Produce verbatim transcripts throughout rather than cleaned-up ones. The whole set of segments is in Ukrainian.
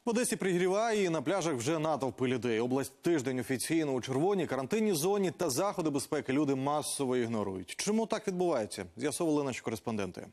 В Одесі пригріває і на пляжах вже натовпи людей. Область тиждень офіційно у червоній карантинній зоні та заходи безпеки люди масово ігнорують. Чому так відбувається? З'ясовували наші кореспонденти.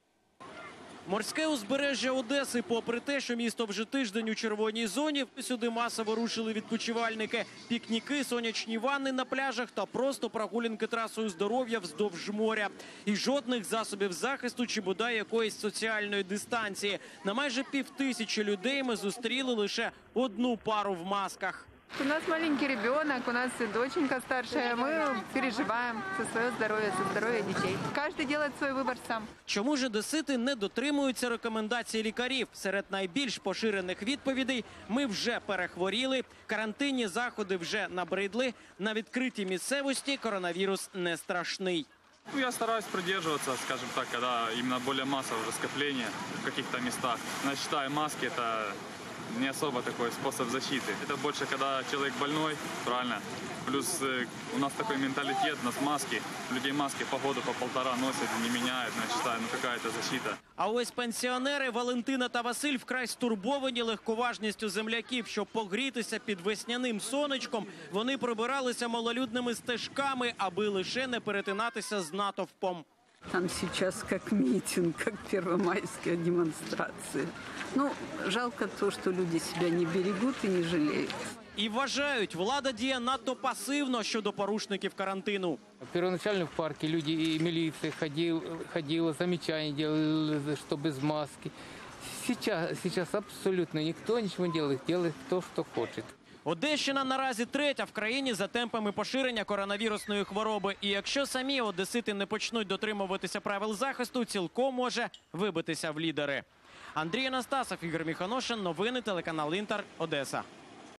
Морське узбережжя Одеси, попри те, що місто вже тиждень у червоній зоні, сюди масово рушили відпочивальники. Пікніки, сонячні ванни на пляжах та просто прогулянки трасою здоров'я вздовж моря. І жодних засобів захисту чи бодай якоїсь соціальної дистанції. На майже півтисячі людей ми зустріли лише одну пару в масках. У нас маленький ребенок, у нас и доченька старшая. Мы переживаем за свое здоровье, за здоровье детей. Каждый делает свой выбор сам. Чому ж одесити не дотримуються рекомендацій лікарів? Серед найбільш поширених відповідей – ми вже перехворіли, карантинні заходи вже набридли, на відкритій місцевості коронавірус не страшний. Ну, я стараюсь придерживаться, скажем так, когда именно более массовое скопление в каких-то местах. Но считаю, маски – это не особо такой способ защиты. Это больше, когда человек больной, правильно? Плюс э, у нас такой менталитет, у нас маски. Людей маски по году по полтора носят, не меняют. Но я считаю, ну какая-то защита. А ось пенсіонери Валентина та Василь вкрай стурбовані легковажністю земляків. Щоб погрітися під весняним сонечком, вони пробиралися малолюдними стежками, аби лише не перетинатися з натовпом. Там сейчас как митинг, как первомайская демонстрация. Ну, жалко то, что люди себя не берегут и не жалеют. І вважають, влада діє надто пасивно щодо порушників карантину. Первоначально в парке люди и милиция ходила, ходила замечания делали, что без маски. Сейчас, сейчас абсолютно никто ничего не делает, делает кто, что хочет. Одещина наразі третя в країні за темпами поширення коронавірусної хвороби. І якщо самі одесити не почнуть дотримуватися правил захисту, цілком може вибитися в лідери. Андрій Анастасов, Ігор Міхоношин, новини телеканал Інтер, Одеса.